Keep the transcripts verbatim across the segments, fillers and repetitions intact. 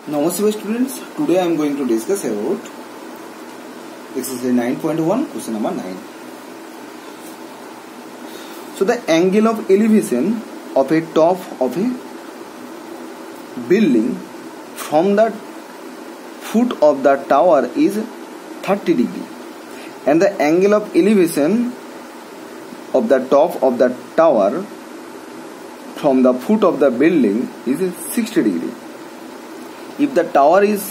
Namaste students, today I am going to discuss about exercise nine point one, question number nine. So the angle of elevation of a top of a building from the foot of the tower is thirty degree, and the angle of elevation of the top of the tower from the foot of the building is sixty degree. If the tower is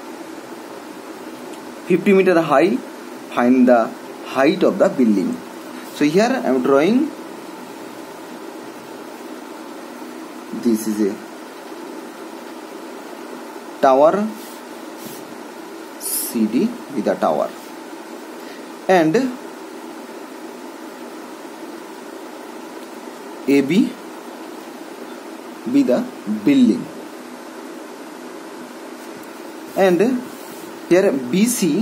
fifty meter high, find the height of the building. So here I am drawing, this is a tower C D with a tower, and A B with a building, and here B C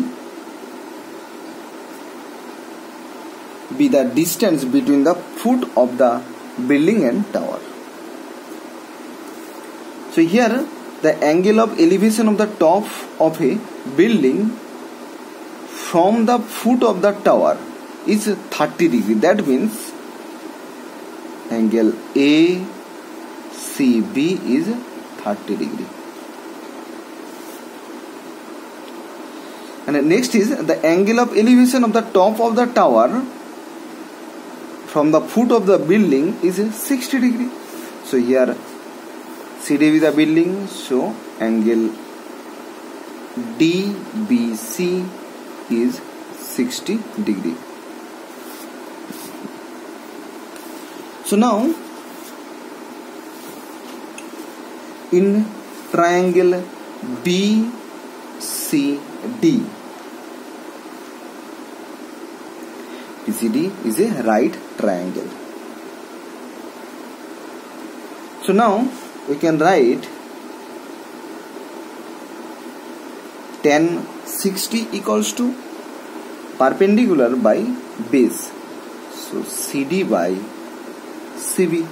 be the distance between the foot of the building and tower. So here the angle of elevation of the top of a building from the foot of the tower is thirty degree. That means angle A C B is thirty degree. And next is the angle of elevation of the top of the tower from the foot of the building is sixty degree. So here C D with the building, so angle D B C is sixty degree. So now in triangle B C D, B C D is a right triangle. So now we can write tan sixty equals to perpendicular by base, so C D by C B.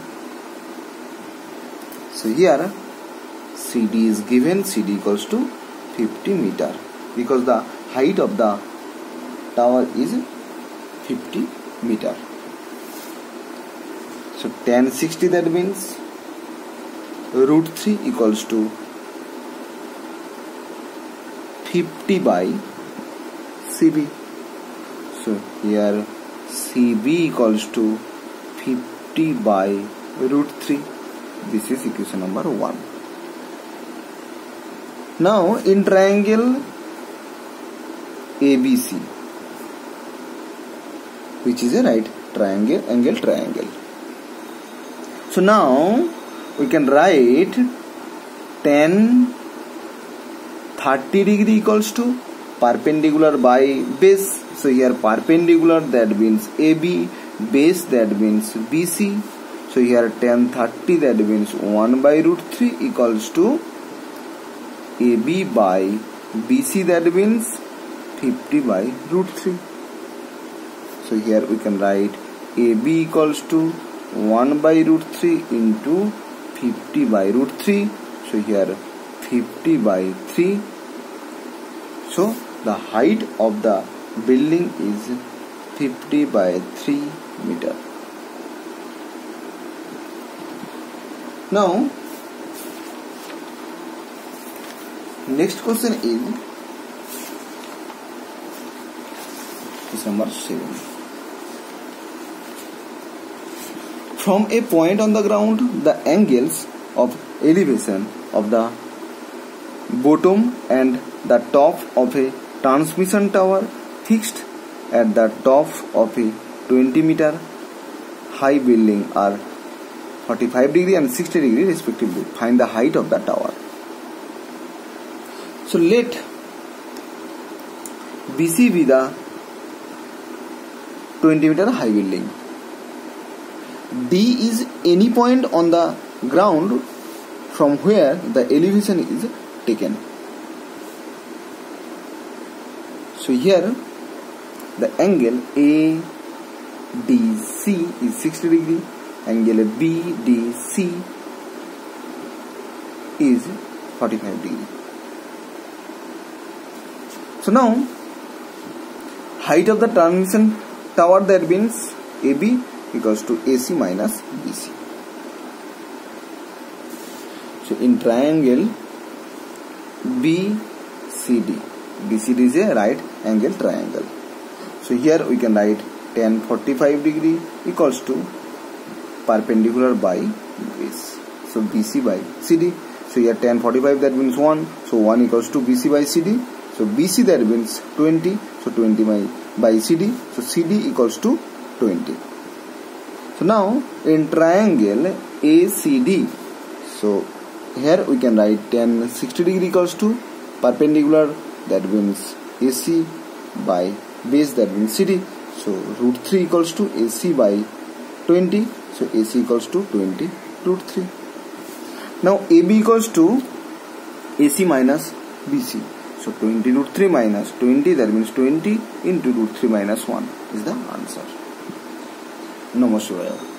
So here C D is given, C D equals to fifty meter, because the height of the tower is fifty meter. So tan sixty, that means root three equals to fifty by C B. So here C B equals to fifty by root three. This is equation number one. Now in triangle A B C, which is a right triangle, angle triangle. So now we can write tan thirty degree equals to perpendicular by base. So here perpendicular, that means A B, base, that means B C. So here tan thirty, that means one by root three equals to A B by B C, that means fifty by root three. So here we can write A B equals to one by root three into fifty by root three. So here fifty by three. So the height of the building is fifty by three meter. Now next question is question number seven. From a point on the ground, the angles of elevation of the bottom and the top of a transmission tower fixed at the top of a twenty meter high building are forty-five degree and sixty degree respectively. Find the height of the tower. So let B C be the twenty meter high building. D is any point on the ground from where the elevation is taken. So here the angle A D C is sixty degree, angle B D C is forty-five degree. So now height of the transition tower, that means A B equals to A C minus B C. So in triangle B C D, B C D is a right angle triangle. So here we can write tan forty-five degree equals to perpendicular by base. So B C by C D. So here tan forty-five, that means one. So one equals to B C by C D. So B C, that means twenty. So twenty by, by C D. So C D equals to twenty. So now in triangle A C D, so here we can write tan sixty degree equals to perpendicular, that means A C by base, that means C D. So root three equals to A C by twenty. So A C equals to twenty root three. Now A B equals to A C minus B C. So twenty root three minus twenty, that means twenty into root three minus one is the answer. Namaste.